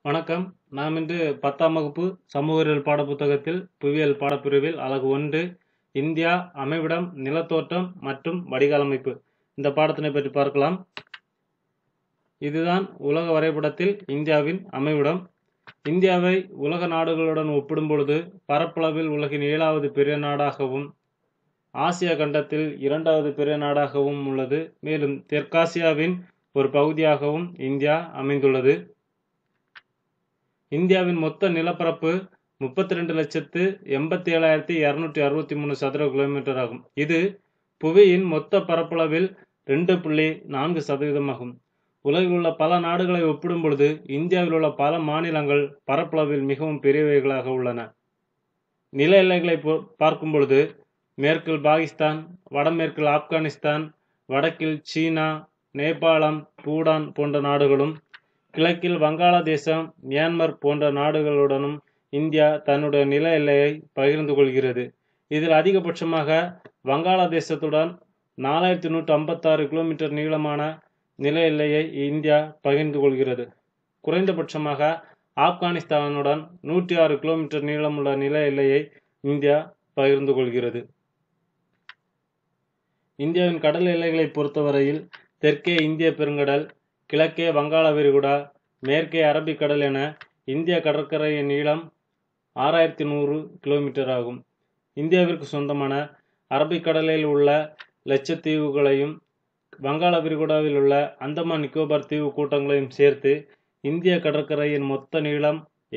வணக்கம். நாம் இன்று 10ஆம் வகுப்பு சமூகவியல் பாடப்புத்தகத்தில் புவியியல் பாடப்பிரிவில் அலகு 1 இந்தியா அமைவிடம், நிலத்தோற்றம் மற்றும் வடிகால் அமைப்பு இந்த பாடத்தினை பற்றி பார்க்கலாம். இதுதான் உலக வரைபடத்தில் இந்தியாவின் அமைவிடம். இந்தியாவை உலக நாடுகளுடன் ஒப்பிடும் பொழுது பரப்பளவில் உலகின் 7வது பெரிய நாடாகவும், ஆசிய கண்டத்தில் 2வது பெரிய நாடாகவும் உள்ளது. மேலும் தெற்காசியாவின் ஒரு பகுதியாகவும் இந்தியா அமைந்துள்ளது. இந்தியாவின் மொத்த நிலப்பரப்பு 32,87,263 சதுர கிலோமீட்டர் ஆகும். இது புவியின் மொத்த பரப்பளவில் 2.4% ஆகும். உலகில் உள்ள பல நாடுகளை ஒப்பிடும் பொழுது இந்தியாவில் உள்ள பல மாநிலங்கள் பரப்பளவில் மிகவும் பெரியவைகளாக உள்ளன. நில எல்லைகளை பார்க்கும் பொழுது மேற்கில் பாகிஸ்தான், வடமேற்கில் ஆப்கானிஸ்தான், வடக்கில் சீனா, நேபாளம், பூடான் போன்ற நாடுகளும், கிழக்கில் வங்காளதேசம், மியான்மர் போன்ற நாடுகளுடனும் இந்தியா தன்னுடைய நில எல்லையை பகிர்ந்து கொள்கிறது. இதில் அதிகபட்சமாக வங்காளதேசத்துடன் 4156 கிலோமீட்டர் நீளமான நில எல்லையை இந்தியா பகிர்ந்து கொள்கிறது. குறைந்தபட்சமாக ஆப்கானிஸ்தானுடன் 106 கிலோமீட்டர் நீளமுள்ள நில எல்லையை இந்தியா பகிர்ந்து கொள்கிறது. இந்தியாவின் கடல் எல்லைகளை பொறுத்தவரையில் தெற்கே இந்திய பெருங்கடல், கிழக்கே வங்காள விரிகுடா, மேற்கே அரபிக்கடல் என இந்திய கடற்கரையின் நீளம் 6100 கிலோமீட்டர் ஆகும். இந்தியாவிற்கு சொந்தமான அரபிக்கடலில் உள்ள லட்சத்தீவுகளையும் வங்காள விரிகுடாவில் உள்ள அந்தமான் நிக்கோபார் தீவு கூட்டங்களையும் சேர்த்து இந்திய கடற்கரையின் மொத்த நீளம்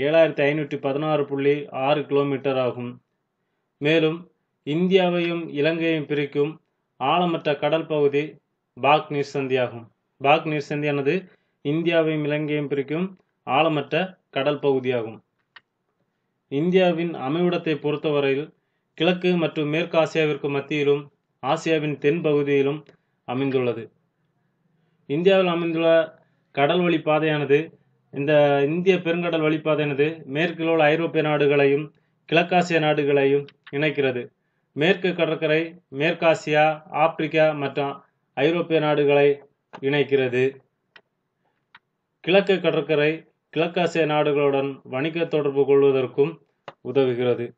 7516.6 கிலோமீட்டர் ஆகும். மேலும் இந்தியாவையும் இலங்கையையும் பிரிக்கும் ஆழமற்ற கடல் பகுதி பாக் நீர்சந்தியாகும். பாக் நீர்சந்தியானது இந்தியாவையும் இலங்கையையும் பிரிக்கும் ஆழமற்ற கடல் பகுதியாகும். இந்தியாவின் அமைவிடத்தை பொறுத்தவரையில் கிழக்கு மற்றும் மேற்கு ஆசியாவிற்கு மத்தியிலும் ஆசியாவின் தென் பகுதியிலும் அமைந்துள்ளது. இந்தியாவில் அமைந்துள்ள கடல் வழி பாதையானது இந்த இந்திய பெருங்கடல் வழிப்பாதையானது மேற்கில் உள்ள ஐரோப்பிய நாடுகளையும் கிழக்காசிய நாடுகளையும் இணைக்கிறது. மேற்கு கடற்கரை மேற்காசியா, ஆப்பிரிக்கா மற்றும் ஐரோப்பிய நாடுகளை இணைக்கிறது. கிழக்கு கடற்கரை கிழக்காசிய நாடுகளுடன் வணிக தொடர்பு கொள்வதற்கும் உதவுகிறது.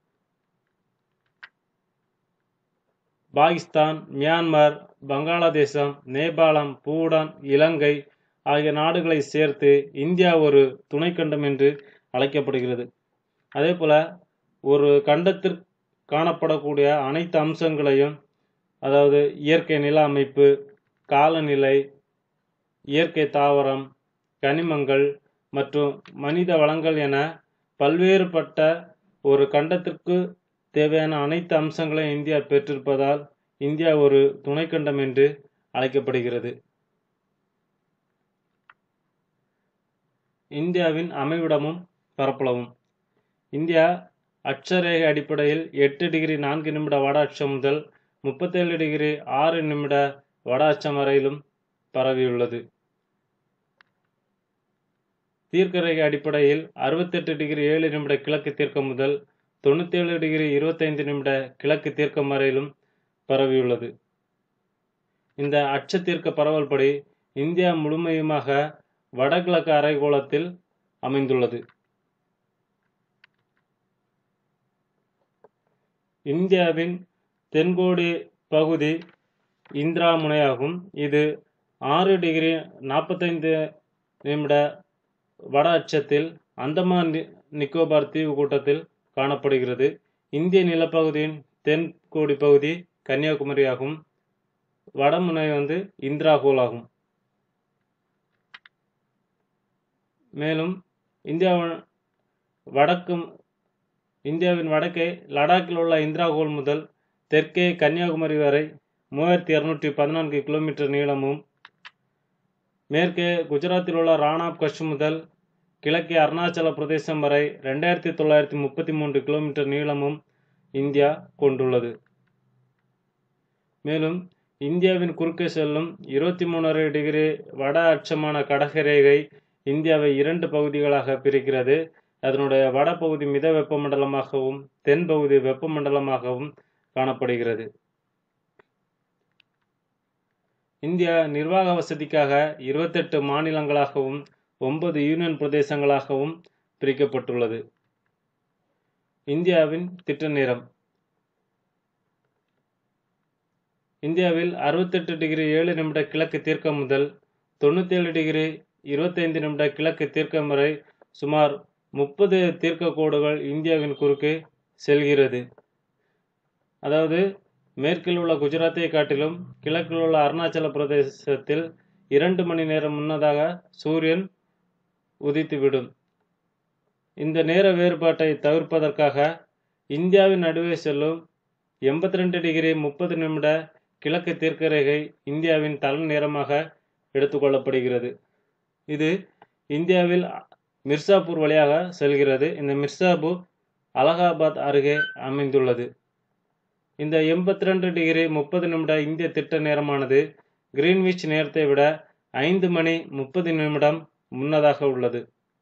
பாகிஸ்தான், மியான்மர், வங்காளதேசம், நேபாளம், பூடான், இலங்கை ஆகிய நாடுகளை சேர்த்து இந்தியா ஒரு துணைக்கண்டம் என்று அழைக்கப்படுகிறது. அதேபோல ஒரு கண்டத்தில் காணப்படக்கூடிய அனைத்து அம்சங்களையும், அதாவது இயற்கை நில அமைப்பு, காலநிலை, இயற்கை தாவரம், கனிமங்கள் மற்றும் மனித வளங்கள் என பல்வேறுபட்ட ஒரு கண்டத்திற்கு தேவையான அனைத்து அம்சங்களையும் இந்தியா பெற்றிருப்பதால் இந்தியா ஒரு துணைக்கண்டம் என்று அழைக்கப்படுகிறது. இந்தியாவின் அமைவிடமும் பரப்பளவும். இந்தியா அட்சரேகை அடிப்படையில் 8 டிகிரி 4 நிமிட வட அச்சம் முதல் 37 டிகிரி 6 நிமிட வட அச்சம் வரையிலும் பரவியுள்ளது. தீர்க்கரேகை அடிப்படையில் 68 டிகிரி 7 நிமிட கிழக்கு தீர்க்கம் முதல் 97 டிகிரி 25 நிமிட கிழக்கு தீர்க்கம் வரையிலும் பரவியுள்ளது. இந்த அட்ச தீர்க்க பரவல் படி இந்தியா முழுமையுமாக வடகிழக்கு அரைக்கோளத்தில் அமைந்துள்ளது. இந்தியாவின் தென்கோடி பகுதி இந்திரா முனையாகும். இது 6 டிகிரி 45 நிமிட வட அச்சத்தில் அந்தமான் நிக்கோபார் தீவு கூட்டத்தில் காணப்படுகிறது. இந்திய நிலப்பகுதியின் தென்கோடி பகுதி கன்னியாகுமரி ஆகும். வடமுனை இந்திராகோல் ஆகும். மேலும் இந்தியாவின் வடக்கே லடாக்கில் உள்ள இந்திராகோல் முதல் தெற்கே கன்னியாகுமரி வரை 3214 கிலோமீட்டர் நீளமும், மேற்கே குஜராத்தில் உள்ள ராணாப் கட்ச் முதல் கிழக்கே அருணாச்சல பிரதேசம் வரை 2933 கிலோமீட்டர் நீளமும் இந்தியா கொண்டுள்ளது. மேலும் இந்தியாவின் குறுக்கே செல்லும் 23 டிகிரி வட அச்சமான கடகரேகை இந்தியாவை 2 பகுதிகளாக பிரிக்கிறது. அதனுடைய வடபகுதி மித வெப்பமண்டலமாகவும் தென் பகுதி வெப்பமண்டலமாகவும் காணப்படுகிறது. இந்தியா நிர்வாக வசதிக்காக 28 மாநிலங்களாகவும் 9 யூனியன் பிரதேசங்களாகவும் பிரிக்கப்பட்டுள்ளது. இந்தியாவின் திட்ட நேரம். இந்தியாவில் 68°7' கிழக்கு தீர்க்கம் முதல் 97°25' கிழக்கு தீர்க்கம் வரை சுமார் 30 தீர்க்க கோடுகள் இந்தியாவின் குறுக்கே செல்கிறது. அதாவது மேற்கில் உள்ள குஜராத்தை காட்டிலும் கிழக்கில் உள்ள அருணாச்சல பிரதேசத்தில் 2 மணி நேரம் முன்னதாக சூரியன் உதித்துவிடும். இந்த நேர வேறுபாட்டை தவிர்ப்பதற்காக இந்தியாவின் நடுவே செல்லும் 82°30' கிழக்கு தீர்க்கரேகை இந்தியாவின் தலை நேரமாக எடுத்துக்கொள்ளப்படுகிறது. இது இந்தியாவில் மிர்சாபூர் வழியாக செல்கிறது. இந்த மிர்சாபூர் அலகாபாத் அருகே அமைந்துள்ளது. இந்த 82°30' இந்திய திட்ட நேரமானது கிரீன்விச் நேரத்தை விட 5 மணி 30 நிமிடம் முன்னதாக உள்ளது.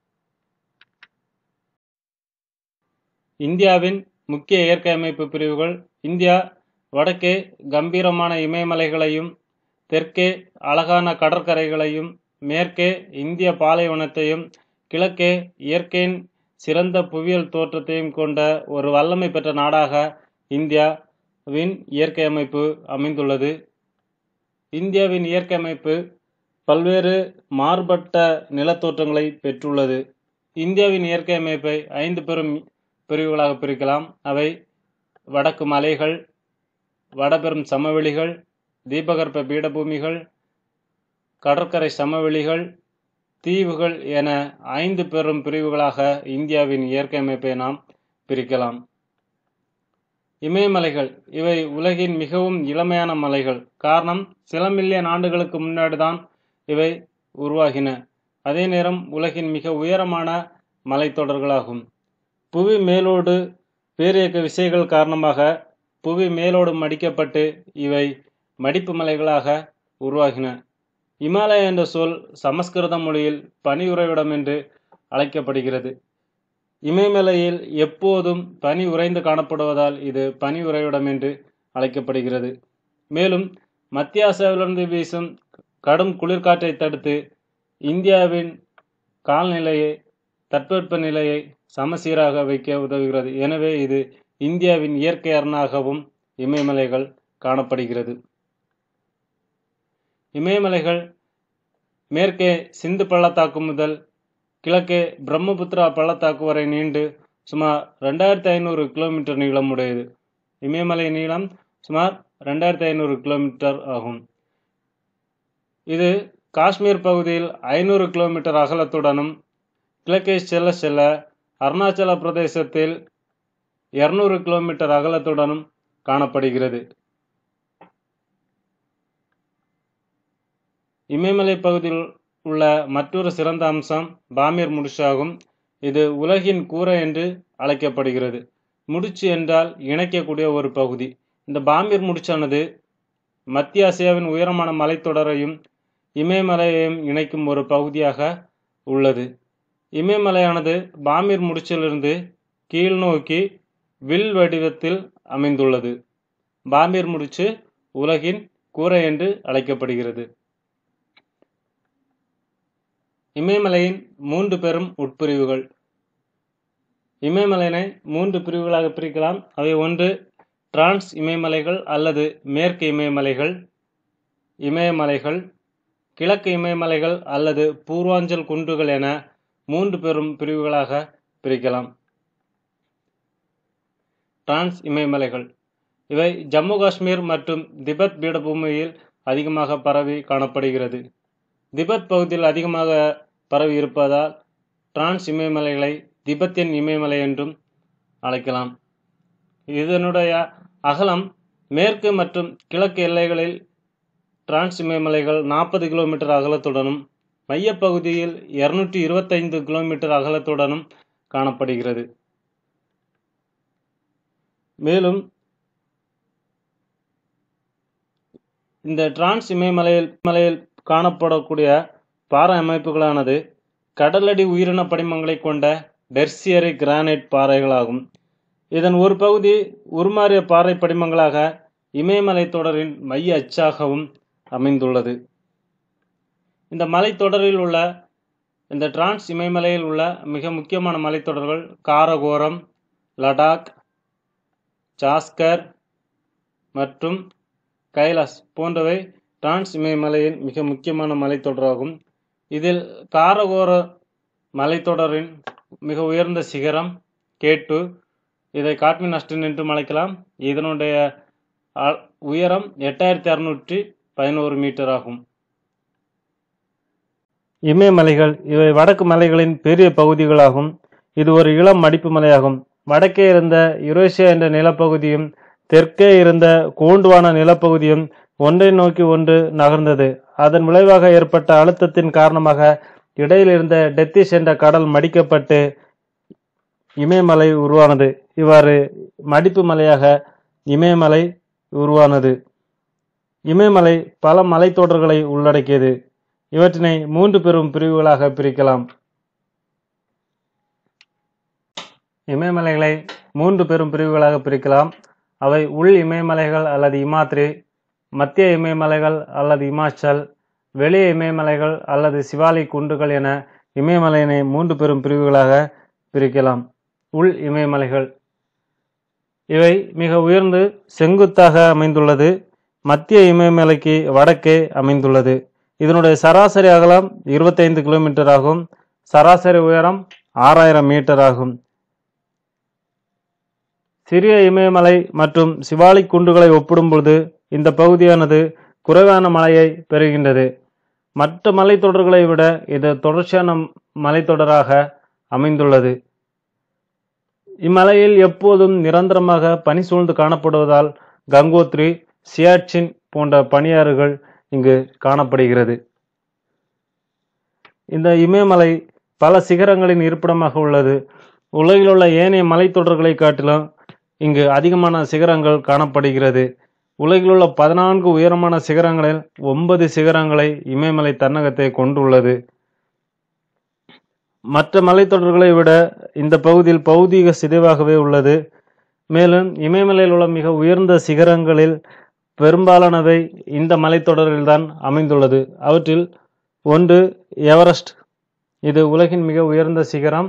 இந்தியாவின் முக்கிய இயற்கை அமைப்பு பிரிவுகள். இந்தியா வடக்கே கம்பீரமான இமயமலைகளையும், தெற்கே அழகான கடற்கரைகளையும், மேற்கே இந்திய பாலைவனத்தையும், கிழக்கே இயற்கையின் சிறந்த புவியியல் தோற்றத்தையும் கொண்ட ஒரு வல்லமை பெற்ற நாடாக இந்தியாவின் இயற்கை அமைப்பு அமைந்துள்ளது. இந்தியாவின் இயற்கை அமைப்பு பல்வேறு மாறுபட்ட நிலத்தோற்றங்களை பெற்றுள்ளது. இந்தியாவின் இயற்கை அமைப்பை 5 பெரும் பிரிவுகளாக பிரிக்கலாம். அவை வடக்கு மலைகள், வடபெரும் சமவெளிகள், தீபகற்ப பீடபூமிகள், கடற்கரை சமவெளிகள், தீவுகள் என 5 பெரும் பிரிவுகளாக இந்தியாவின் இயற்கை அமைப்பை நாம் பிரிக்கலாம். இமயமலைகள். இவை உலகின் மிகவும் இளமையான மலைகள். காரணம், சில மில்லியன் ஆண்டுகளுக்கு முன்னாடி தான் இவை உருவாகின. அதே நேரம் உலகின் மிக உயரமான மலைத்தொடர்களாகும். புவி மேலோடு பேரியக்க விசைகள் காரணமாக புவி மேலோடு மடிக்கப்பட்டு இவை மடிப்பு மலைகளாக உருவாகின. இமாலயா என்ற சொல் சமஸ்கிருத மொழியில் பனி உறைவிடம் என்று அழைக்கப்படுகிறது. இமயமலையில் எப்போதும் பனி உறைந்து காணப்படுவதால் இது பனி உறைவிடம் என்று அழைக்கப்படுகிறது. மேலும் மத்திய ஆசியாவிலிருந்து வீசும் கடும் குளிர்காற்றை தடுத்து இந்தியாவின் காலநிலையை, தட்பவெப்ப நிலையை சமசீராக வைக்க உதவுகிறது. எனவே இது இந்தியாவின் இயற்கை அரணாகவும் இமயமலைகள் காணப்படுகிறது. இமயமலைகள் மேற்கே சிந்து பள்ளத்தாக்கு முதல் கிழக்கே பிரம்மபுத்திரா பள்ளத்தாக்கு வரை நீண்டு சுமார் 2500 கிலோமீட்டர் நீளமுடையது. இமயமலை நீளம் சுமார் 2500 கிலோமீட்டர் ஆகும். இது காஷ்மீர் பகுதியில் 500 கிலோமீட்டர் அகலத்துடனும், கிழக்கே செல்ல செல்ல அருணாச்சல பிரதேசத்தில் 200 கிலோமீட்டர் அகலத்துடனும் காணப்படுகிறது. இமயமலை பகுதியில் உள்ள மற்றொரு சிறந்த அம்சம் பாமீர் முடிச்சாகும். இது உலகின் கூரை என்று அழைக்கப்படுகிறது. முடிச்சு என்றால் இணைக்கக்கூடிய ஒரு பகுதி. இந்த பாமீர் முடிச்சானது மத்திய ஆசியாவின் உயரமான மலைத்தொடரையும் இமயமலையையும் இணைக்கும் ஒரு பகுதியாக உள்ளது. இமயமலையானது பாமீர் முடிச்சிலிருந்து கீழ் நோக்கி வில் வடிவத்தில் அமைந்துள்ளது. பாமீர் முடிச்சு உலகின் கூரை என்று அழைக்கப்படுகிறது. இமயமலையின் 3 பெரும் உட்பிரிவுகள். இமயமலையினை 3 பிரிவுகளாக பிரிக்கலாம். அவை ஒன்று டிரான்ஸ் இமயமலைகள் அல்லது மேற்கு இமயமலைகள், இமயமலைகள், கிழக்கு இமயமலைகள் அல்லது பூர்வாஞ்சல் குன்றுகள் என 3 பெரும் பிரிவுகளாக பிரிக்கலாம். டிரான்ஸ் இமயமலைகள். இவை ஜம்மு காஷ்மீர் மற்றும் திபெத் பீடபூமியில் அதிகமாக பரவி காணப்படுகிறது. திபெத் பகுதியில் அதிகமாக பரவி இருப்பதால் டிரான்ஸ் இமயமலைகளை திபெத்தின் இமயமலை என்றும் அழைக்கலாம். இதனுடைய அகலம் மேற்கு மற்றும் கிழக்கு எல்லைகளில் டிரான்ஸ் இமயமலைகள் 40 கிலோமீட்டர் அகலத்துடனும், மையப்பகுதியில் 225 கிலோமீட்டர் அகலத்துடனும் காணப்படுகிறது. மேலும் இந்த டிரான்ஸ் இமயமலையில் காணப்படக்கூடிய பாறை அமைப்புகளானது கடலடி உயிரின படிமங்களை கொண்ட டெர்சியரி கிரானைட் பாறைகளாகும். இதன் ஒரு பகுதி உருமாறிய பாறை படிமங்களாக இமயமலை தொடரின் மைய அச்சாகவும் அமைந்துள்ளது. இந்த மலைத்தொடரில் உள்ள இந்த டிரான்ஸ் இமயமலையில் உள்ள மிக முக்கியமான மலைத்தொடர்கள் காரகோரம், லடாக், ஜாஸ்கர் மற்றும் கைலாஷ் போன்றவை டிரான்ஸ் இமயமலையின் மிக முக்கியமான மலைத்தொடராகும். இதில் காரகோர மலைத்தொடரின் மிக உயர்ந்த சிகரம் K2. இதை காட்மின் அஸ்டன் என்றும் அழைக்கலாம். இதனுடைய உயரம் 8611 மீட்டர் ஆகும். இமயமலைகள் இவை வடக்கு மலைகளின் பெரிய பகுதிகளாகும். இது ஒரு இளம் மடிப்பு மலையாகும். வடக்கே இருந்த யுரேசியா என்ற நிலப்பகுதியும் தெற்கே இருந்த கோண்டுவானா நிலப்பகுதியும் ஒன்றை நோக்கி ஒன்று நகர்ந்தது. அதன் விளைவாக ஏற்பட்ட அழுத்தத்தின் காரணமாக இடையில் இருந்த டெத்திஸ் என்ற கடல் மடிக்கப்பட்டு இமயமலை உருவானது. இவ்வாறு மடிப்பு மலையாக இமயமலை உருவானது. இமயமலை பல மலைத்தொடர்களை உள்ளடக்கியது. இவற்றினை 3 பெரும் பிரிவுகளாக பிரிக்கலாம். இமயமலைகளை 3 பெரும் பிரிவுகளாக பிரிக்கலாம். அவை உள் இமயமலைகள் அல்லது இமாத்ரி, மத்திய இமயமலைகள் அல்லது இமாச்சல், வெளிய இமயமலைகள் அல்லது சிவாலிக் குன்றுகள் என இமயமலையினை 3 பெரும் பிரிவுகளாக பிரிக்கலாம். உள் இமயமலைகள் இவை மிக உயர்ந்து செங்குத்தாக அமைந்துள்ளது. மத்திய இமயமலைக்கு வடக்கே அமைந்துள்ளது. இதனுடைய சராசரி அகலம் 25 கிலோமீட்டர் ஆகும். சராசரி உயரம் 6000 மீட்டர் ஆகும். சிறிய இமயமலை மற்றும் சிவாலிக் குன்றுகளை ஒப்பிடும்பொழுது இந்த பகுதியானது குறைவான மழையை பெறுகின்றது. மற்ற மலைத்தொடர்களை விட இது தொடர்ச்சியான மலைத்தொடராக அமைந்துள்ளது. இம்மலையில் எப்போதும் நிரந்தரமாக பனி சூழ்ந்து காணப்படுவதால் கங்கோத்ரி, சியாச்சின் போன்ற பனியாறுகள் இங்கு காணப்படுகிறது. இந்த இமயமலை பல சிகரங்களின் இருப்பிடமாக உள்ளது. உலகில் உள்ள ஏனைய மலைத்தொடர்களை காட்டிலும் இங்கு அதிகமான சிகரங்கள் காணப்படுகிறது. உலகில் உள்ள 14 உயரமான சிகரங்களில் 9 சிகரங்களை இமயமலை தன்னகத்தை கொண்டுள்ளது. மற்ற மலைத்தொடர்களை விட இந்த பகுதியில் பௌதீக சிதைவாகவே உள்ளது. மேலும் இமயமலையில் உள்ள மிக உயர்ந்த சிகரங்களில் பெரும்பாலானவை இந்த மலைத்தொடரில்தான் அமைந்துள்ளது. அவற்றில் ஒன்று எவரெஸ்ட். இது உலகின் மிக உயர்ந்த சிகரம்.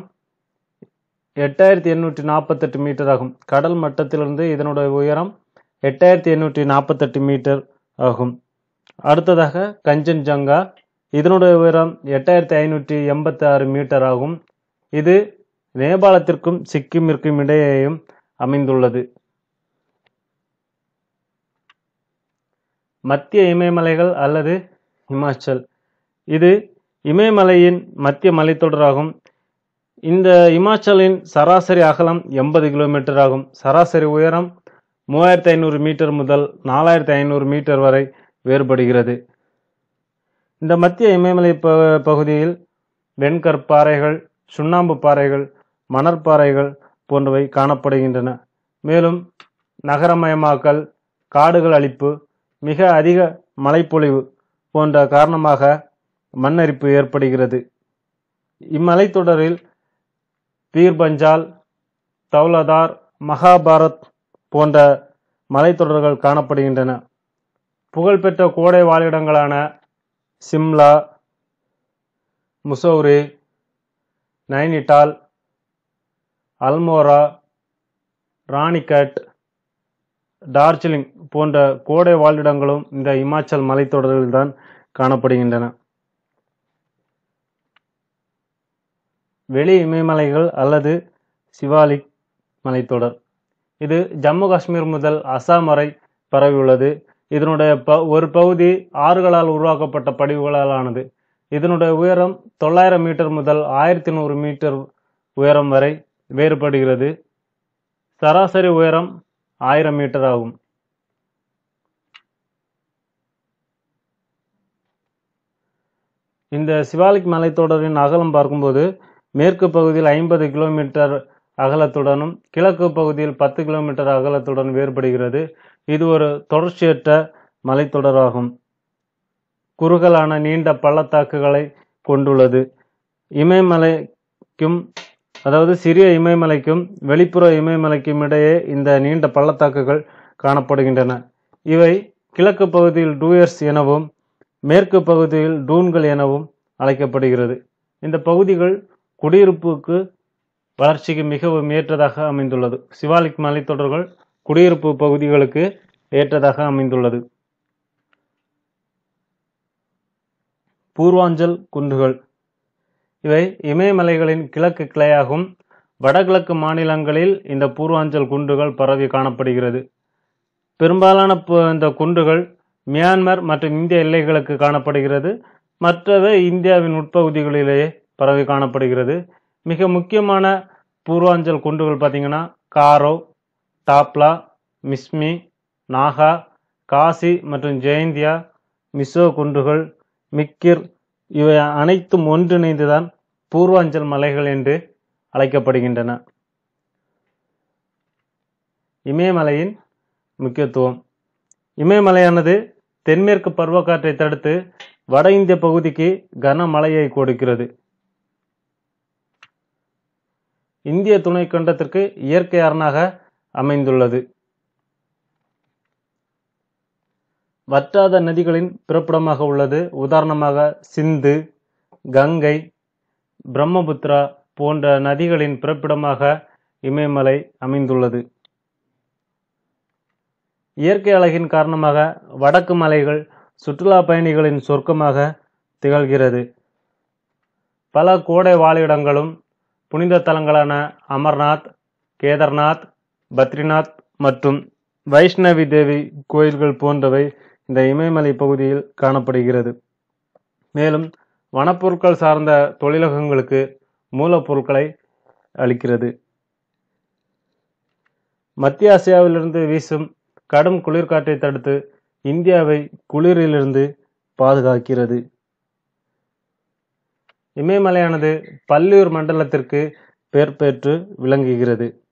8848 மீட்டர் ஆகும். கடல் மட்டத்திலிருந்து இதனுடைய உயரம் 8848 மீட்டர் ஆகும். அடுத்ததாக கஞ்சன்ஜங்கா. இதனுடைய உயரம் 8586 மீட்டர் ஆகும். இது நேபாளத்திற்கும் சிக்கிமிற்கும் இடையேயும் அமைந்துள்ளது. மத்திய இமயமலைகள் அல்லது இமாச்சல். இது இமயமலையின் மத்திய மலைத்தொடராகும். இந்த இமாச்சலின் சராசரி அகலம் 80 கிலோமீட்டர் ஆகும். சராசரி உயரம் 3500 மீட்டர் முதல் 4500 மீட்டர் வரை வேறுபடுகிறது. இந்த மத்திய இமயமலை பகுதியில் வெண்கற்பாறைகள், சுண்ணாம்பு பாறைகள், மணற்பாறைகள் போன்றவை காணப்படுகின்றன. மேலும் நகரமயமாக்கல், காடுகள் அழிப்பு, மிக அதிக மழைப்பொழிவு போன்ற காரணமாக மண்ணரிப்பு ஏற்படுகிறது. இம்மலைத்தொடரில் பீர்பஞ்சால், தௌலதார், மகாபாரத் போன்ற மலைத்தொடர்கள் காணப்படுகின்றன. புகழ்பெற்ற கோடை வாழிடங்களான சிம்லா, முசௌரி, நைனிடால், அல்மோரா, ராணிகட், டார்ஜிலிங் போன்ற கோடை வாழிடங்களும் இந்த இமாச்சல் மலைத்தொடரில்தான் காணப்படுகின்றன. வெளி இமயமலைகள் அல்லது சிவாலிக் மலைத்தொடர். இது ஜம்மு காஷ்மீர் முதல் அசாம் வரை பரவியுள்ளது. இதனுடைய ஒரு பகுதி ஆறுகளால் உருவாக்கப்பட்ட படிவுகளால் ஆனது. இதனுடைய உயரம் 900 மீட்டர் முதல் 1100 மீட்டர் உயரம் வரை வேறுபடுகிறது. சராசரி உயரம் 1000 மீட்டர் ஆகும். இந்த சிவாலிக் மலைத்தொடரின் அகலம் பார்க்கும்போது மேற்கு பகுதியில் 50 கிலோமீட்டர் அகலத்துடனும் கிழக்கு பகுதியில் 10 கிலோமீட்டர் அகலத்துடன் வேறுபடுகிறது. இது ஒரு தொடர்ச்சியற்ற மலைத்தொடராகும். குறுகலான நீண்ட பள்ளத்தாக்குகளை கொண்டுள்ளது. இமயமலைக்கும் அதாவது சிறிய இமயமலைக்கும் வெளிப்புற இமயமலைக்கும் இடையே இந்த நீண்ட பள்ளத்தாக்குகள் காணப்படுகின்றன. இவை கிழக்கு பகுதியில் டூயர்ஸ் எனவும் மேற்கு பகுதியில் டூன்கள் எனவும் அழைக்கப்படுகிறது. இந்த பகுதிகள் குடியிருப்புக்கு வளர்ச்சிக்கு மிகவும் ஏற்றதாக அமைந்துள்ளது. சிவாலிக் மலைத்தொடர்கள் குடியிருப்பு பகுதிகளுக்கு ஏற்றதாக அமைந்துள்ளது. பூர்வாஞ்சல் குன்றுகள் இவை இமயமலைகளின் கிழக்கு கிளையாகும். வடகிழக்கு மாநிலங்களில் இந்த பூர்வாஞ்சல் குன்றுகள் பரவி காணப்படுகிறது. பெரும்பாலான இந்த குன்றுகள் மியான்மர் மற்றும் இந்திய எல்லைகளுக்கு காணப்படுகிறது. மற்றவை இந்தியாவின் உட்பகுதிகளிலேயே பரவி காணப்படுகிறது. மிக முக்கியமான பூர்வாஞ்சல் குன்றுகள் பார்த்தீங்கன்னா காரோ, டாப்லா, மிஸ்மி, நாகா, காசி மற்றும் ஜெயந்தியா, மிசோ குன்றுகள், மிக்கிர் இவை அனைத்தும் ஒன்றிணைந்துதான் பூர்வாஞ்சல் மலைகள் என்று அழைக்கப்படுகின்றன. இமயமலையின் முக்கியத்துவம். இமயமலையானது தென்மேற்கு பருவக்காற்றை தடுத்து வட இந்திய பகுதிக்கு கனமழையை கொடுக்கிறது. இந்திய துணைக்கண்டத்திற்கு இயற்கை அரணாக அமைந்துள்ளது. வற்றாத நதிகளின் பிறப்பிடமாக உள்ளது. உதாரணமாக சிந்து, கங்கை, பிரம்மபுத்திரா போன்ற நதிகளின் பிறப்பிடமாக இமயமலை அமைந்துள்ளது. இயற்கை அழகின் காரணமாக வடக்கு மலைகள் சுற்றுலா பயணிகளின் சொர்க்கமாக திகழ்கிறது. பல கோடை வாழிடங்களும் புனித தலங்களான அமர்நாத், கேதார்நாத், பத்ரிநாத் மற்றும் வைஷ்ணவி தேவி கோயில்கள் போன்றவை இந்த இமயமலை பகுதியில் காணப்படுகிறது. மேலும் வனப்பொருட்கள் சார்ந்த தொழிலகங்களுக்கு மூலப்பொருட்களை அளிக்கிறது. மத்திய ஆசியாவிலிருந்து வீசும் கடும் குளிர்காற்றை தடுத்து இந்தியாவை குளிரிலிருந்து பாதுகாக்கிறது. இமயமலையானது பல்லுயிர் மண்டலத்திற்கு பெயர் பெற்று விளங்குகிறது.